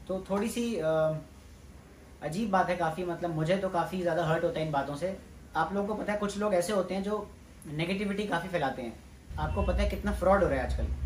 तो थोड़ी सी अजीब बात है काफ़ी, मतलब मुझे तो काफ़ी ज़्यादा हर्ट होता है इन बातों से। आप लोगों को पता है कुछ लोग ऐसे होते हैं जो नेगेटिविटी काफ़ी फैलाते हैं। आपको पता है कितना फ्रॉड हो रहा है आजकल।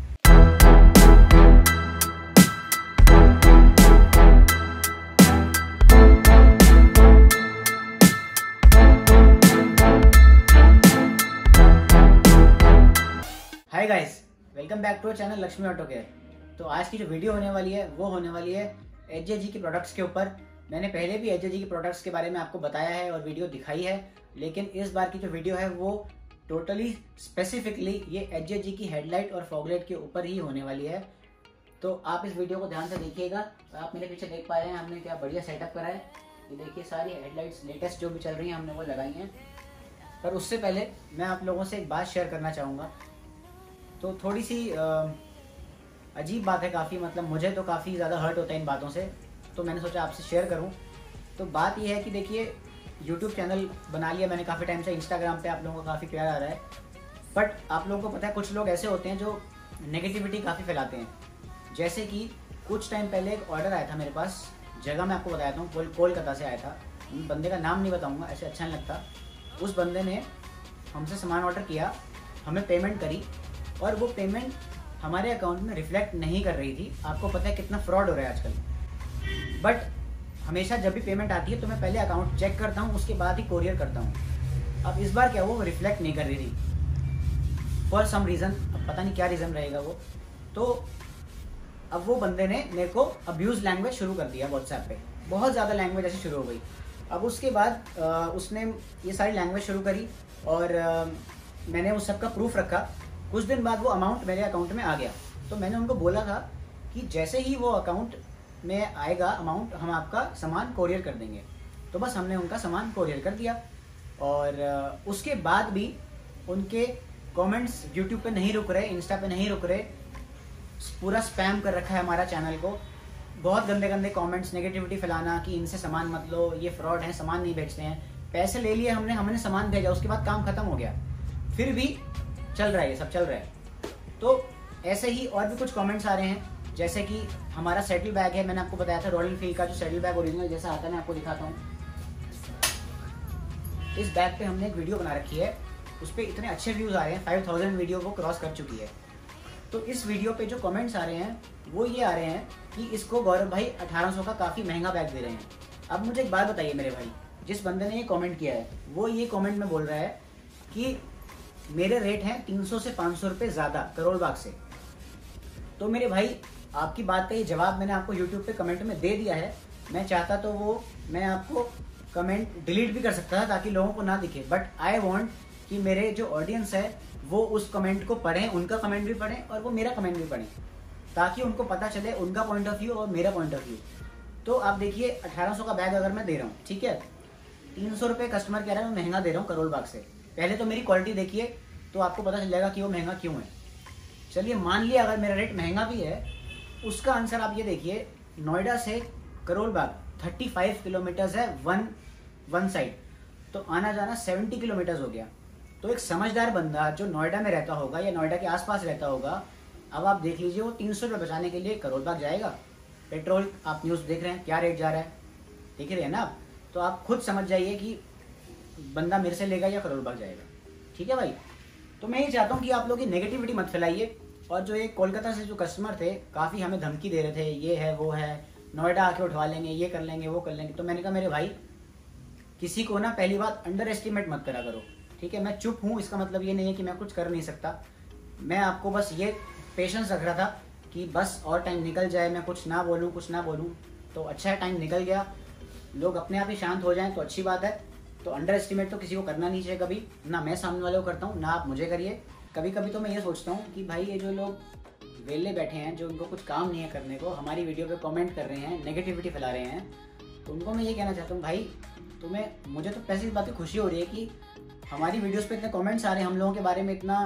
Hi guys, welcome back to channel Lakshmi auto care. तो आज की जो वीडियो होने वाली है वो होने वाली है एचजेजी के प्रोडक्ट्स के ऊपर। मैंने पहले भी एचजेजी के प्रोडक्ट्स के बारे में आपको बताया है और वीडियो दिखाई है, लेकिन इस बार की जो वीडियो है वो टोटली स्पेसिफिकली ये एचजेजी की हेडलाइट और फॉगलाइट के ऊपर ही होने वाली है। तो आप इस वीडियो को ध्यान से देखिएगा। आप मेरे पीछे देख पा रहे हैं हमने क्या बढ़िया सेटअप करा है। ये देखिए सारी हेडलाइट्स लेटेस्ट जो भी चल रही हैं हमने वो लगाई हैं। पर उससे पहले मैं आप लोगों से एक बात शेयर करना चाहूँगा। तो थोड़ी सी अजीब बात है काफ़ी, मतलब मुझे तो काफ़ी ज़्यादा हर्ट होता है इन बातों से, तो मैंने सोचा आपसे शेयर करूं। तो बात यह है कि देखिए YouTube चैनल बना लिया मैंने काफ़ी टाइम से, Instagram पे आप लोगों का काफ़ी प्यार आ रहा है, बट आप लोगों को पता है कुछ लोग ऐसे होते हैं जो नेगेटिविटी काफ़ी फैलाते हैं। जैसे कि कुछ टाइम पहले एक ऑर्डर आया था मेरे पास, जगह मैं आपको बताया था, कोलकाता से आया था। बंदे का नाम नहीं बताऊँगा, ऐसे अच्छा नहीं लगता। उस बंदे ने हमसे सामान ऑर्डर किया, हमें पेमेंट करी और वो पेमेंट हमारे अकाउंट में रिफ्लेक्ट नहीं कर रही थी। आपको पता है कितना फ्रॉड हो रहा है आजकल। बट हमेशा जब भी पेमेंट आती है तो मैं पहले अकाउंट चेक करता हूँ, उसके बाद ही कोरियर करता हूँ। अब इस बार क्या वो रिफ्लेक्ट नहीं कर रही थी फॉर सम रीज़न, अब पता नहीं क्या रीज़न रहेगा वो। तो अब वो बंदे ने मेरे को अब्यूज़ लैंग्वेज शुरू कर दिया व्हाट्सएप पे, बहुत ज़्यादा लैंग्वेज ऐसी शुरू हो गई। अब उसके बाद उसने ये सारी लैंग्वेज शुरू करी और मैंने उस सब का प्रूफ रखा। कुछ दिन बाद वो अमाउंट मेरे अकाउंट में आ गया। तो मैंने उनको बोला था कि जैसे ही वो अकाउंट में आएगा अमाउंट, हम आपका सामान कोरियर कर देंगे। तो बस हमने उनका सामान कोरियर कर दिया और उसके बाद भी उनके कमेंट्स यूट्यूब पे नहीं रुक रहे, इंस्टा पे नहीं रुक रहे। पूरा स्पैम कर रखा है हमारा चैनल को। बहुत गंदे गंदे कमेंट्स, नेगेटिविटी फैलाना कि इनसे सामान मत लो, ये फ्रॉड है, सामान नहीं बेचते हैं। पैसे ले लिए हमने सामान भेजा, उसके बाद काम खत्म हो गया, फिर भी चल रहा है, ये सब चल रहा है। तो ऐसे ही और भी कुछ कमेंट्स आ रहे हैं, जैसे कि हमारा सेटल बैग है, मैंने आपको बताया था रॉयल एनफील्ड का जो सेटल बैग ओरिजिनल जैसा आता है, मैं आपको दिखाता हूँ। इस बैग पे हमने एक वीडियो बना रखी है, उस पर इतने अच्छे व्यूज़ आ रहे हैं, 5000 वीडियो वो क्रॉस कर चुकी है। तो इस वीडियो पे जो कमेंट्स आ रहे हैं वो ये आ रहे हैं कि इसको गौरव भाई 1800 का काफ़ी महंगा बैग दे रहे हैं। अब मुझे एक बात बताइए मेरे भाई, जिस बंदे ने ये कॉमेंट किया है वो ये कॉमेंट में बोल रहा है कि मेरे रेट हैं 300 से 500 रुपये ज़्यादा करोल बाग से। तो मेरे भाई आपकी बात का ये जवाब मैंने आपको YouTube पे कमेंट में दे दिया है। मैं चाहता तो वो मैं आपको कमेंट डिलीट भी कर सकता था ताकि लोगों को ना दिखे, बट आई वांट कि मेरे जो ऑडियंस है वो उस कमेंट को पढ़ें, उनका कमेंट भी पढ़ें और वो मेरा कमेंट भी पढ़ें, ताकि उनको पता चले उनका पॉइंट ऑफ व्यू और मेरा पॉइंट ऑफ व्यू। तो आप देखिए 1800 का बैग अगर मैं दे रहा हूँ, ठीक है, 300 रुपये कस्टमर कह रहा है मैं महंगा दे रहा हूँ करोल बाग से। पहले तो मेरी क्वालिटी देखिए तो आपको पता चल जाएगा कि वो महंगा क्यों है। चलिए मान लिया अगर मेरा रेट महंगा भी है, उसका आंसर आप ये देखिए, नोएडा से करोल बाग 35 किलोमीटर्स है वन साइड, तो आना जाना 70 किलोमीटर्स हो गया। तो एक समझदार बंदा जो नोएडा में रहता होगा या नोएडा के आसपास रहता होगा, अब आप देख लीजिए वो 300 रुपये बचाने के लिए करोल बाग जाएगा। पेट्रोल आप न्यूज़ देख रहे हैं क्या रेट जा रहा है, देख रहे हैं ना आप, तो आप खुद समझ जाइए कि बंदा मेरे से लेगा या करोल बाग जाएगा। ठीक है भाई, तो मैं ये चाहता हूँ कि आप लोग ये नेगेटिविटी मत फैलाइए। और जो ये कोलकाता से जो कस्टमर थे काफ़ी हमें धमकी दे रहे थे, ये है वो है, नोएडा आके उठवा लेंगे, ये कर लेंगे वो कर लेंगे। तो मैंने कहा मेरे भाई किसी को ना पहली बात अंडर एस्टिमेट मत करा करो, ठीक है। मैं चुप हूँ इसका मतलब ये नहीं है कि मैं कुछ कर नहीं सकता। मैं आपको बस ये पेशेंस रख रहा था कि बस और टाइम निकल जाए, मैं कुछ ना बोलूँ। तो अच्छा है, टाइम निकल गया, लोग अपने आप ही शांत हो जाएं तो अच्छी बात है। तो अंडर एस्टिमेट तो किसी को करना नहीं चाहिए कभी, ना मैं सामने वाले को करता हूँ ना आप मुझे करिए। कभी कभी तो मैं ये सोचता हूँ कि भाई ये जो लोग वेले बैठे हैं, जो उनको कुछ काम नहीं है करने को, हमारी वीडियो पे कमेंट कर रहे हैं, नेगेटिविटी फैला रहे हैं, तो उनको मैं ये कहना चाहता हूँ भाई मुझे तो पहली बात की खुशी हो रही है कि हमारी वीडियोस पे इतने कमेंट्स आ रहे हैं, हम लोगों के बारे में इतना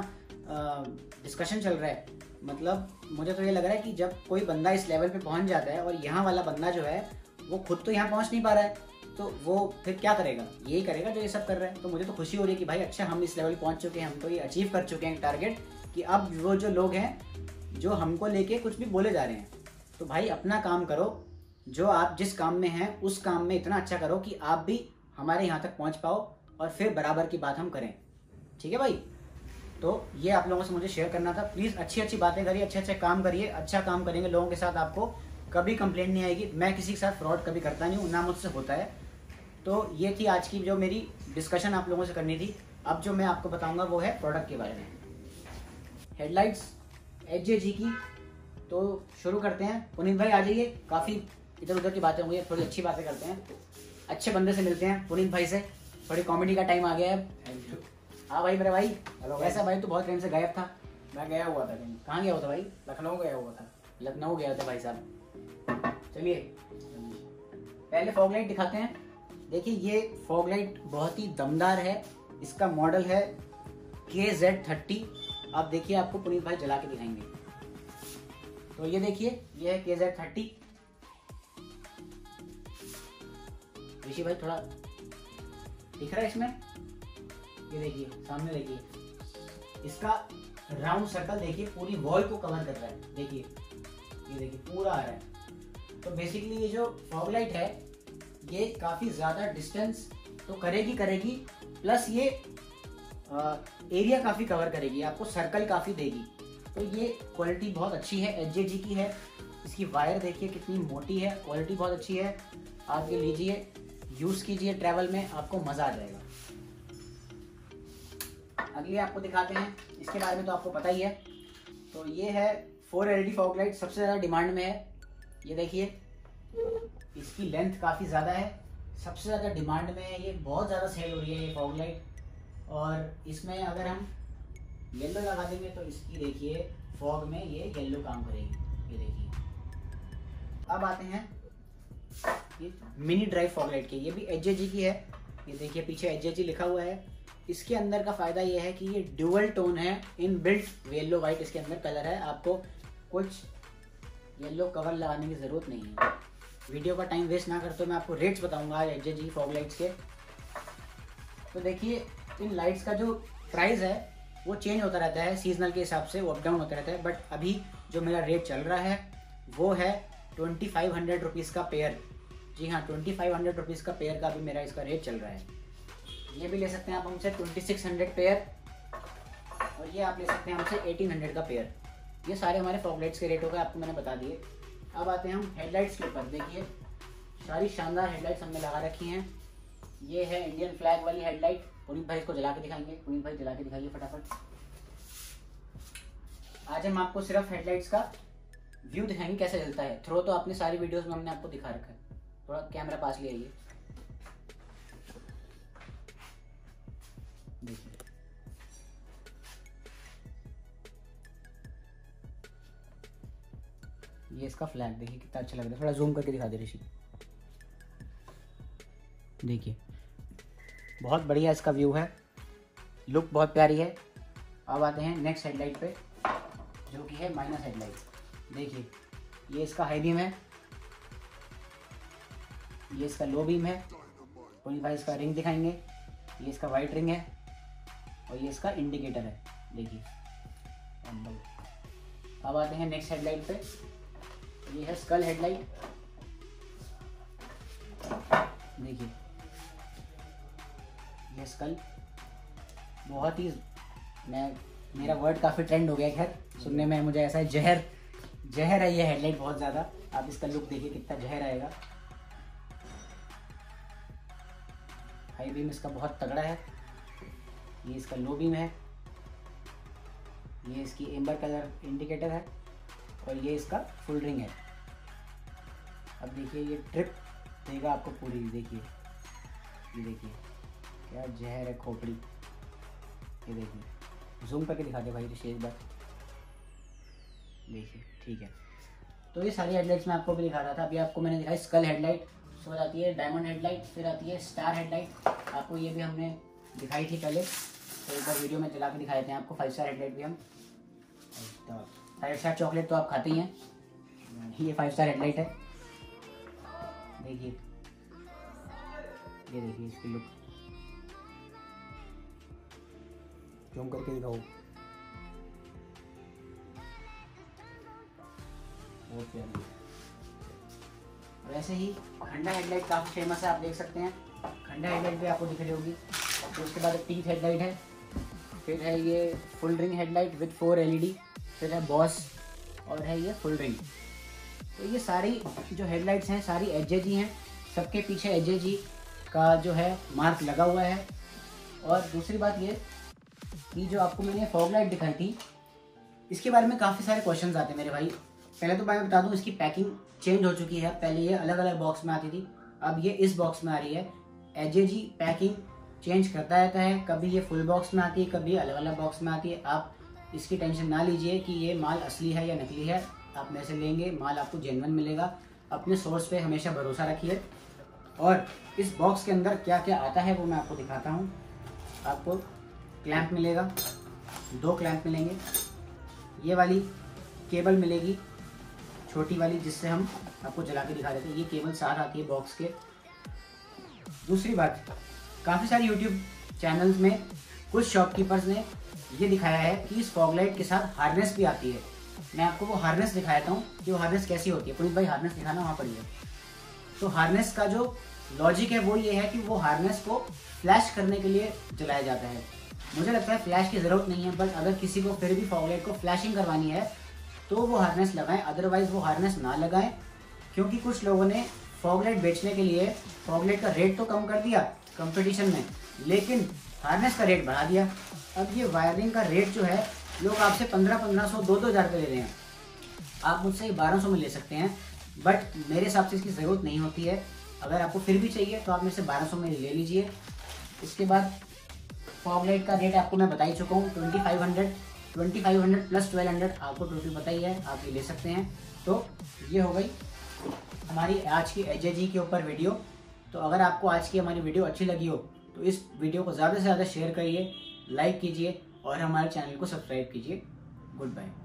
डिस्कशन चल रहा है। मतलब मुझे तो ये लग रहा है कि जब कोई बंदा इस लेवल पे पहुंच जाता है और यहाँ वाला बंदा जो है वो खुद तो यहाँ पहुंच नहीं पा रहा है, तो वो फिर क्या करेगा, यही करेगा जो ये सब कर रहा है। तो मुझे तो खुशी हो रही है कि भाई अच्छा हम इस लेवल पहुंच चुके हैं, हम तो ये अचीव कर चुके हैं टारगेट, कि अब वो जो लोग हैं जो हमको लेके कुछ भी बोले जा रहे हैं, तो भाई अपना काम करो, जो आप जिस काम में हैं उस काम में इतना अच्छा करो कि आप भी हमारे यहाँ तक पहुँच पाओ और फिर बराबर की बात हम करें। ठीक है भाई, तो ये आप लोगों से मुझे शेयर करना था। प्लीज़ अच्छी अच्छी बातें करिए, अच्छे अच्छे काम करिए, अच्छा काम करेंगे लोगों के साथ, आपको कभी कंप्लेंट नहीं आएगी। मैं किसी के साथ फ्रॉड कभी करता नहीं हूँ, ना मुझसे होता है। तो ये थी आज की जो मेरी डिस्कशन आप लोगों से करनी थी। अब जो मैं आपको बताऊंगा वो है प्रोडक्ट के बारे में। हेडलाइट्स HJG की, तो शुरू करते हैं। पुनीत भाई आ जाइए, काफ़ी इधर उधर की बातें हो गई, थोड़ी अच्छी बातें करते हैं, अच्छे बंदे से मिलते हैं पुनीत भाई से। थोड़ी कॉमेडी का टाइम आ गया है। हाँ भाई मेरे भाई। हेलो कैसा भाई, तू बहुत टाइम से गायब था। मैं गया हुआ था कहीं, कहाँ गया हुआ था भाई? लखनऊ गया हुआ था। लखनऊ गया था भाई साहब। चलिए पहले फॉग लाइट दिखाते हैं। देखिए ये फॉग लाइट बहुत ही दमदार है। इसका मॉडल है KZ30। आप देखिए, आपको पुनीत भाई जला के दिखाएंगे। तो ये देखिए, ये है KZ30। ऋषि भाई थोड़ा दिख रहा है इसमें? ये देखिए सामने, देखिए इसका राउंड सर्कल देखिए, पूरी वॉल को कवर कर रहा है। देखिए ये देखिए पूरा आ रहा है। तो बेसिकली ये जो फॉग लाइट है ये काफ़ी ज़्यादा डिस्टेंस तो करेगी, प्लस ये एरिया काफ़ी कवर करेगी, आपको सर्कल काफ़ी देगी। तो ये क्वालिटी बहुत अच्छी है, HJG की है। इसकी वायर देखिए कितनी मोटी है, क्वालिटी बहुत अच्छी है। आप ये लीजिए, यूज़ कीजिए ट्रैवल में, आपको मज़ा आ जाएगा। अगली आपको दिखाते हैं, इसके बारे में तो आपको पता ही है। तो ये है 4 LED फॉग लाइट, सबसे ज़्यादा डिमांड में है। ये देखिए इसकी लेंथ काफ़ी ज़्यादा है, सबसे ज़्यादा डिमांड में है, ये बहुत ज़्यादा सेल हो रही है ये फॉग लाइट। और इसमें अगर हम येलो लगा देंगे तो इसकी देखिए फॉग में ये येलो काम करेगी। ये देखिए। अब आते हैं ये मिनी ड्राइव फॉग लाइट की, ये भी HJG की है। ये देखिए पीछे HJG लिखा हुआ है। इसके अंदर का फ़ायदा ये है कि ये ड्यूअल टोन है, इन बिल्ट येलो वाइट इसके अंदर कलर है। आपको कुछ येलो कवर लगाने की ज़रूरत नहीं है। वीडियो का टाइम वेस्ट ना करते मैं आपको रेट्स बताऊंगा आज HJG फॉग लाइट्स के। तो देखिए इन लाइट्स का जो प्राइस है वो चेंज होता रहता है सीजनल के हिसाब से, वो अप डाउन होता रहता है। बट अभी जो मेरा रेट चल रहा है वो है 2500 रुपीज़ का पेयर। जी हाँ, 2500 रुपीज़ का पेयर का भी मेरा इसका रेट चल रहा है। ये भी ले सकते हैं आप हमसे 2600 पेयर, और ये आप ले सकते हैं हमसे 1800 का पेयर। ये सारे हमारे फॉग लाइट्स के रेट हो गए, आपको मैंने बता दिए। अब आते हैं हम हेडलाइट्स के ऊपर। देखिए सारी शानदार हेडलाइट्स हमने लगा रखी हैं। ये है इंडियन फ्लैग वाली हेडलाइट। पुनीत भाई इसको जला के दिखाएंगे। पुनीत भाई जला के दिखाइए फटाफट। आज हम आपको सिर्फ हेडलाइट्स का व्यू दिखाएंगे कैसे जलता है। थ्रो तो आपने सारी वीडियोस में हमने आपको दिखा रखा है। थोड़ा कैमरा पास ले आइए। देखिए ये इसका फ्लैग देखिए कितना अच्छा लग रहा है। थोड़ा जूम करके दिखा दे ऋषि। देखिए बहुत बढ़िया इसका व्यू है, लुक बहुत प्यारी है। अब आते हैं नेक्स्ट हेडलाइट पे, जो कि है माइनस हेडलाइट। देखिए ये इसका हाई बीम है, ये इसका लो बीम है। पुनीत भाई इसका रिंग दिखाएंगे। ये इसका वाइट रिंग है और ये इसका इंडिकेटर है। देखिए अब आते हैं नेक्स्ट हेडलाइट पे। ये है स्कल हेडलाइट। देखिए ये स्कल बहुत ही, मेरा वर्ड काफ़ी ट्रेंड हो गया। खैर सुनने में मुझे ऐसा है, जहर है ये हेडलाइट बहुत ज़्यादा। आप इसका लुक देखिए कितना जहर आएगा। हाई बीम इसका बहुत तगड़ा है। ये इसका लो बीम है। ये इसकी एम्बर कलर इंडिकेटर है और ये इसका फुल रिंग है। अब देखिए ये ट्रिप देगा आपको पूरी। देखिए ये देखिए क्या जहर है खोपड़ी। ये देखिए जूम करके दिखा दे भाई ऋषि एक बार। देखिए ठीक है। तो ये सारी हेडलाइट्स मैं आपको भी दिखा रहा था। अभी आपको मैंने दिखाई स्कल हेडलाइट, उसके बाद आती है डायमंड हेडलाइट, फिर आती है स्टार हेडलाइट। आपको ये भी हमने दिखाई थी पहले, तो एक बार वीडियो में चला के दिखाए थे आपको। 5 स्टार हेडलाइट भी हम, 5 स्टार चॉकलेट तो आप खाते ही हैं। ये 5 स्टार हेडलाइट है। देखिए ये देखिए इसकी लुक, जूम करके दिखाओ। बहुत प्यारी। वैसे ही खंडा हेडलाइट काफ़ी फेमस है, आप देख सकते हैं। खंडा हेडलाइट भी आपको दिख रही होगी। तो उसके बाद टीथ हेडलाइट है, फिर है ये full ring headlight with 4 LED, फिर है बॉस और है ये फुल रिंग। तो ये सारी जो हेडलाइट्स हैं सारी HJG हैं, सबके पीछे HJG का जो है मार्क लगा हुआ है। और दूसरी बात ये कि जो आपको मैंने फॉग लाइट दिखाई थी, इसके बारे में काफ़ी सारे क्वेश्चंस आते हैं मेरे भाई। पहले तो मैं बता दूं, इसकी पैकिंग चेंज हो चुकी है। पहले ये अलग अलग बॉक्स में आती थी, अब ये इस बॉक्स में आ रही है। HJG पैकिंग चेंज करता रहता है, कभी ये फुल बॉक्स में आती है, कभी अलग अलग बॉक्स में आती है। आप इसकी टेंशन ना लीजिए कि ये माल असली है या नकली है। आप मेरे से लेंगे, माल आपको जेन्युइन मिलेगा। अपने सोर्स पे हमेशा भरोसा रखिए। और इस बॉक्स के अंदर क्या क्या आता है वो मैं आपको दिखाता हूँ। आपको क्लैंप मिलेगा, 2 क्लैंप मिलेंगे। ये वाली केबल मिलेगी छोटी वाली, जिससे हम आपको जला के दिखा देते हैं। ये केबल साथ आती है बॉक्स के। दूसरी बात, काफ़ी सारे यूट्यूब चैनल्स में कुछ शॉपकीपर्स ने ये दिखाया है कि इस फॉग लाइट के साथ हार्नेस भी आती है। मैं आपको वो हार्नेस दिखाता हूँ कि वो हार्नेस कैसी होती है। पुनीत भाई हार्नेस दिखाना वहाँ पर ही है। तो हार्नेस का जो लॉजिक है वो ये है कि वो हार्नेस को फ्लैश करने के लिए जलाया जाता है। मुझे लगता है फ्लैश की ज़रूरत नहीं है, बट अगर किसी को फिर भी फॉग लाइट को फ्लैशिंग करवानी है तो वो हार्नेस लगाएं, अदरवाइज़ वो हार्नेस ना लगाएं। क्योंकि कुछ लोगों ने फॉग लाइट बेचने के लिए फॉग लाइट का रेट तो कम कर दिया कंपटीशन में, लेकिन हार्नेस का रेट बढ़ा दिया। अब ये वायरिंग का रेट जो है लोग आपसे 1500 2-2000 रुपये ले रहे हैं। आप मुझसे 1200 में ले सकते हैं, बट मेरे हिसाब से इसकी ज़रूरत नहीं होती है। अगर आपको फिर भी चाहिए तो आप मेरे से 1200 में ले लीजिए। इसके बाद फॉग लाइट का रेट आपको मैं बता ही चुका हूँ, 2500 प्लस 1200 आपको टोटल बताई है, आप ये ले सकते हैं। तो ये हो गई हमारी आज की HJG के ऊपर वीडियो। तो अगर आपको आज की हमारी वीडियो अच्छी लगी हो तो इस वीडियो को ज़्यादा से ज़्यादा शेयर करिए, लाइक कीजिए और हमारे चैनल को सब्सक्राइब कीजिए। Good bye.